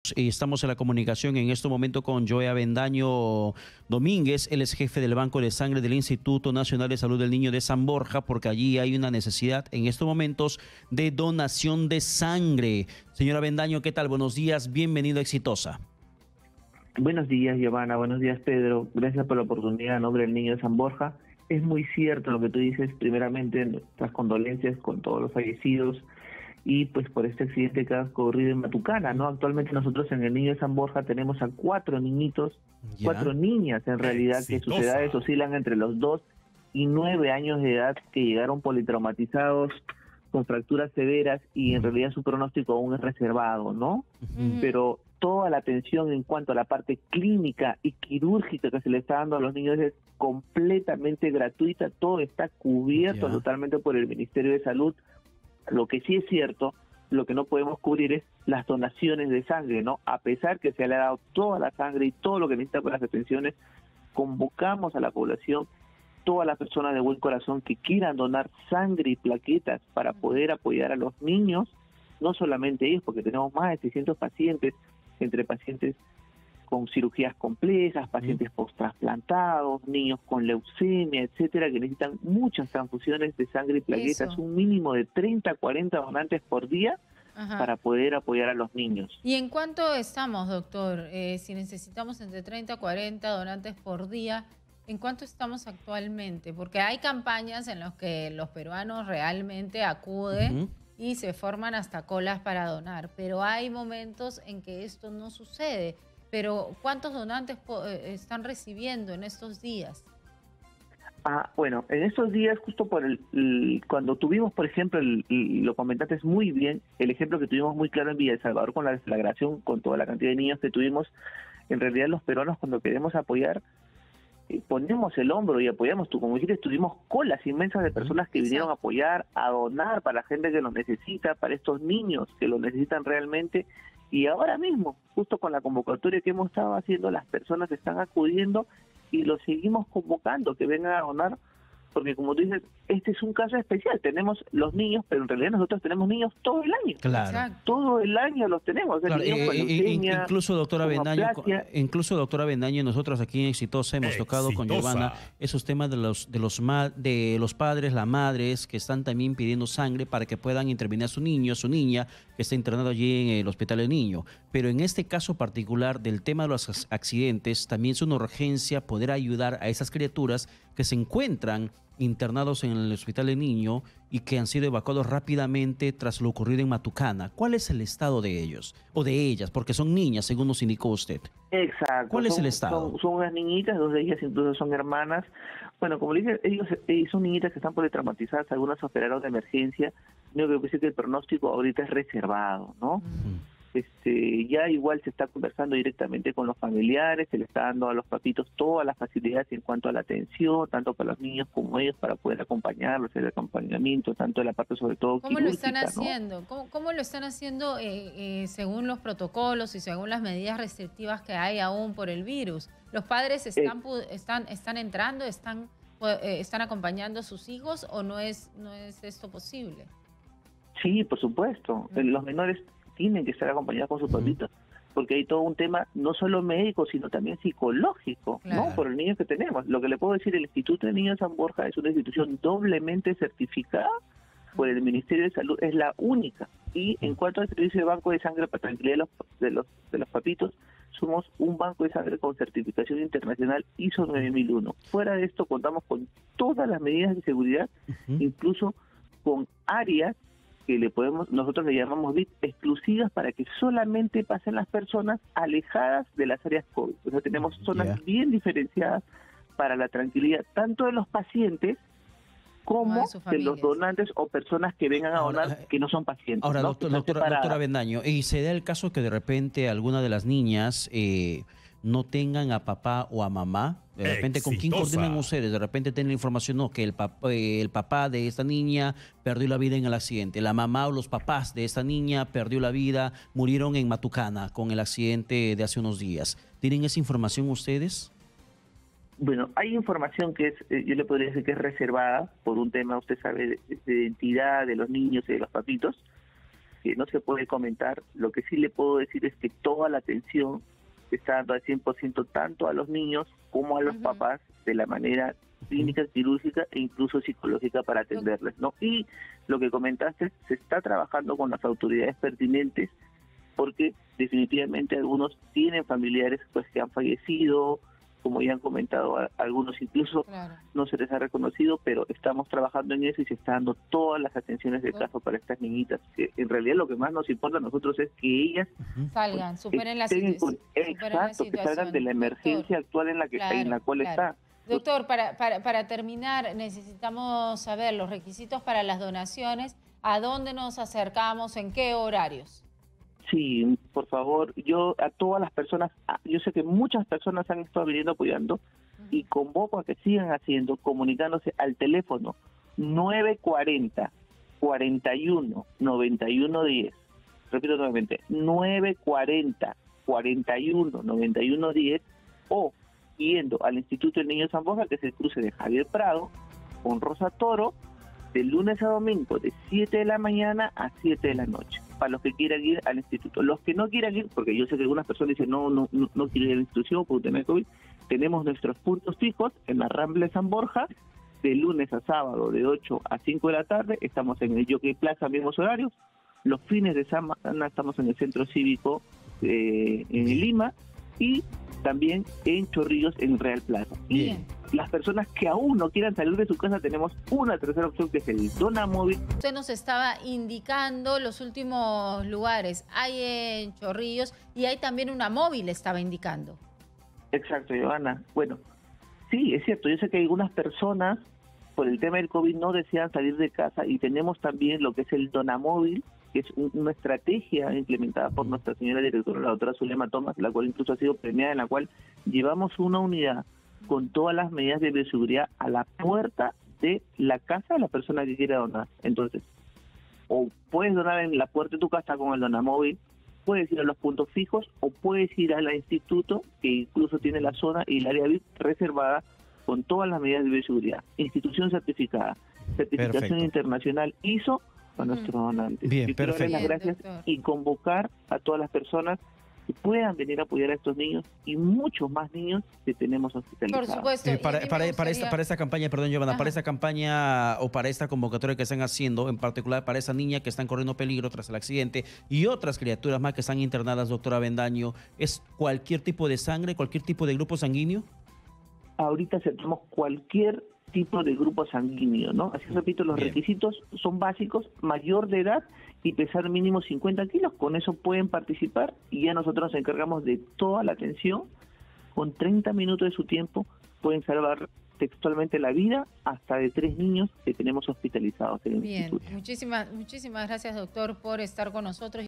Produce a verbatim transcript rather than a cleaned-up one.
Y estamos en la comunicación en este momento con Joe Avendaño Domínguez. Él es jefe del Banco de Sangre del Instituto Nacional de Salud del Niño de San Borja, porque allí hay una necesidad en estos momentos de donación de sangre. Señor Avendaño, ¿qué tal? Buenos días, bienvenido a Exitosa. Buenos días, Giovanna. Buenos días, Pedro. Gracias por la oportunidad en nombre del Niño de San Borja. Es muy cierto lo que tú dices. Primeramente, nuestras condolencias con todos los fallecidos y pues por este accidente que ha ocurrido en Matucana, ¿no? Actualmente nosotros en el Niño de San Borja tenemos a cuatro niñitos, ¿Ya? cuatro niñas en realidad, Exitosa. Que sus edades oscilan entre los dos y nueve años de edad, que llegaron politraumatizados con fracturas severas y uh-huh. en realidad su pronóstico aún es reservado, ¿no? Uh-huh. Pero toda la atención en cuanto a la parte clínica y quirúrgica que se le está dando a los niños es completamente gratuita, todo está cubierto ¿Ya? Totalmente por el Ministerio de Salud. Lo que sí es cierto, lo que no podemos cubrir es las donaciones de sangre, ¿no? A pesar que se le ha dado toda la sangre y todo lo que necesita para las atenciones, convocamos a la población, todas las personas de buen corazón que quieran donar sangre y plaquetas para poder apoyar a los niños, no solamente ellos, porque tenemos más de seiscientos pacientes, entre pacientes con cirugías complejas, pacientes mm. post-trasplantados, niños con leucemia, etcétera, que necesitan muchas transfusiones de sangre y plaquetas, Eso. un mínimo de treinta a cuarenta donantes por día Ajá. para poder apoyar a los niños. ¿Y en cuánto estamos, doctor? Eh, si necesitamos entre treinta a cuarenta donantes por día, ¿en cuánto estamos actualmente? Porque hay campañas en las que los peruanos realmente acuden uh-huh. y se forman hasta colas para donar, pero hay momentos en que esto no sucede. Pero ¿cuántos donantes están recibiendo en estos días? Ah, bueno, en estos días, justo por el, el cuando tuvimos, por ejemplo, el, el, lo comentaste muy bien, el ejemplo que tuvimos muy claro en Villa El Salvador con la deflagración, con toda la cantidad de niños que tuvimos, en realidad los peruanos cuando queremos apoyar, eh, ponemos el hombro y apoyamos. Tú, como dijiste, tuvimos colas inmensas de personas que vinieron a apoyar, a donar para la gente que lo necesita, para estos niños que lo necesitan realmente. Y ahora mismo, justo con la convocatoria que hemos estado haciendo, las personas están acudiendo y los seguimos convocando que vengan a donar, porque como tú dices, este es un caso especial. Tenemos los niños, pero en realidad nosotros tenemos niños todo el año. Claro. Todo el año los tenemos. Claro, niños eh, con eh, leucemia, incluso doctora Avendaño, incluso doctora Avendaño, nosotros aquí en Exitosa hemos Exitosa. tocado con Giovanna esos temas de los de los ma de los padres, las madres que están también pidiendo sangre para que puedan intervenir a su niño, a su niña que está internado allí en el hospital del niño. Pero en este caso particular del tema de los accidentes, también es una urgencia poder ayudar a esas criaturas que se encuentran internados en el hospital del niño y que han sido evacuados rápidamente tras lo ocurrido en Matucana. ¿Cuál es el estado de ellos o de ellas? Porque son niñas, según nos indicó usted. Exacto. ¿Cuál son, es el estado? Son, son unas niñitas, dos de ellas incluso son hermanas. Bueno, como le dije, ellos, ellos son niñitas que están politraumatizadas, algunas operaron de emergencia. Yo creo que sí que el pronóstico ahorita es reservado, ¿no? Uh-huh. Este, ya igual se está conversando directamente con los familiares, se le está dando a los papitos todas las facilidades en cuanto a la atención, tanto para los niños como ellos, para poder acompañarlos, el acompañamiento, tanto de la parte sobre todo ¿Cómo lo están ¿no? haciendo? ¿Cómo, cómo lo están haciendo eh, eh, según los protocolos y según las medidas restrictivas que hay aún por el virus? ¿Los padres están eh, están están entrando, están eh, están acompañando a sus hijos o no es no es esto posible? Sí, por supuesto. Uh-huh. Los menores tienen que estar acompañados con sus papitos, porque hay todo un tema no solo médico, sino también psicológico, claro. ¿no? Por el niño que tenemos. Lo que le puedo decir, el Instituto de Niños de San Borja es una institución doblemente certificada por el Ministerio de Salud, es la única. Y en cuanto al servicio de banco de sangre para tranquilidad de los, de los, de los papitos, somos un banco de sangre con certificación internacional I S O nueve mil uno. Fuera de esto, contamos con todas las medidas de seguridad, uh-huh. incluso con áreas que le podemos, nosotros le llamamos V I P exclusivas para que solamente pasen las personas alejadas de las áreas COVID. O sea, tenemos zonas yeah. bien diferenciadas para la tranquilidad tanto de los pacientes como de, de los donantes o personas que vengan a ahora, donar que no son pacientes. Ahora, ¿no? doctor, doctora, doctora Avendaño, y se da el caso que de repente alguna de las niñas eh, no tengan a papá o a mamá. De repente, Exitosa. ¿Con quién coordinan ustedes? De repente tienen la información, no, que el papá, eh, el papá de esta niña perdió la vida en el accidente. La mamá o los papás de esta niña perdió la vida, murieron en Matucana con el accidente de hace unos días. ¿Tienen esa información ustedes? Bueno, hay información que es, eh, yo le podría decir que es reservada por un tema, usted sabe, de, de identidad de los niños y de los papitos. que no se puede comentar. Lo que sí le puedo decir es que toda la atención se está dando al cien por ciento tanto a los niños como a los uh-huh. papás de la manera clínica, quirúrgica e incluso psicológica para atenderles, ¿no? Y lo que comentaste, se está trabajando con las autoridades pertinentes porque definitivamente algunos tienen familiares pues que han fallecido, como ya han comentado, a, algunos incluso claro. no se les ha reconocido, pero estamos trabajando en eso y se está dando todas las atenciones de caso para estas niñitas, que en realidad lo que más nos importa a nosotros es que ellas salgan, pues, superen, la situ con, exacto, la situación, que salgan de la emergencia doctor. actual en la que claro, en la cual claro. está. Doctor, para, para, para terminar, necesitamos saber los requisitos para las donaciones, a dónde nos acercamos, en qué horarios. Sí, por favor, yo a todas las personas, yo sé que muchas personas han estado viniendo apoyando uh-huh. y convoco a que sigan haciendo, comunicándose al teléfono nueve cuarenta, cuarenta y uno, noventa y uno diez. Repito nuevamente, nueve cuarenta, cuarenta y uno, noventa y uno diez o yendo al Instituto del Niño San Borja, que es el cruce de Javier Prado con Rosa Toro, de lunes a domingo, de siete de la mañana a siete de la noche, para los que quieran ir al instituto. Los que no quieran ir, porque yo sé que algunas personas dicen, no, no, no, no quiero ir a la institución por tener COVID, tenemos nuestros puntos fijos en la Rambla de San Borja, de lunes a sábado, de ocho a cinco de la tarde, estamos en el Jockey Plaza, mismos horarios, los fines de semana estamos en el Centro Cívico eh, en Lima, y también en Chorrillos, en Real Plaza. Y Bien. las personas que aún no quieran salir de su casa, tenemos una tercera opción, que es el Donamóvil. Usted nos estaba indicando los últimos lugares. Hay en Chorrillos y hay también una móvil, estaba indicando. Exacto, Giovanna. Bueno, sí, es cierto. Yo sé que algunas personas, por el tema del COVID, no desean salir de casa, y tenemos también lo que es el Donamóvil, que es un, una estrategia implementada por nuestra señora directora, la doctora Zulema Tomás, la cual incluso ha sido premiada, en la cual llevamos una unidad con todas las medidas de bioseguridad a la puerta de la casa de la persona que quiera donar. Entonces, o puedes donar en la puerta de tu casa con el Donamóvil, puedes ir a los puntos fijos, o puedes ir al instituto, que incluso tiene la zona y el área V I P reservada con todas las medidas de bioseguridad. Institución certificada, certificación Perfecto. internacional I S O, a nuestros donantes. Bien, y quiero perfecto. dar las gracias Bien, y convocar a todas las personas que puedan venir a apoyar a estos niños y muchos más niños que tenemos hospitalizados. Por supuesto. Eh, para, para, gustaría... para, esta, para esta campaña, perdón, Giovanna, Ajá. para esta campaña o para esta convocatoria que están haciendo, en particular para esa niña que están corriendo peligro tras el accidente y otras criaturas más que están internadas, doctora Avendaño, ¿es cualquier tipo de sangre, cualquier tipo de grupo sanguíneo? Ahorita aceptamos cualquier tipo de grupo sanguíneo, ¿no? Así repito, los Bien. requisitos son básicos: mayor de edad y pesar mínimo cincuenta kilos, con eso pueden participar, y ya nosotros nos encargamos de toda la atención. Con treinta minutos de su tiempo pueden salvar textualmente la vida hasta de tres niños que tenemos hospitalizados en el Bien, instituto. muchísimas, muchísimas gracias, doctor, por estar con nosotros.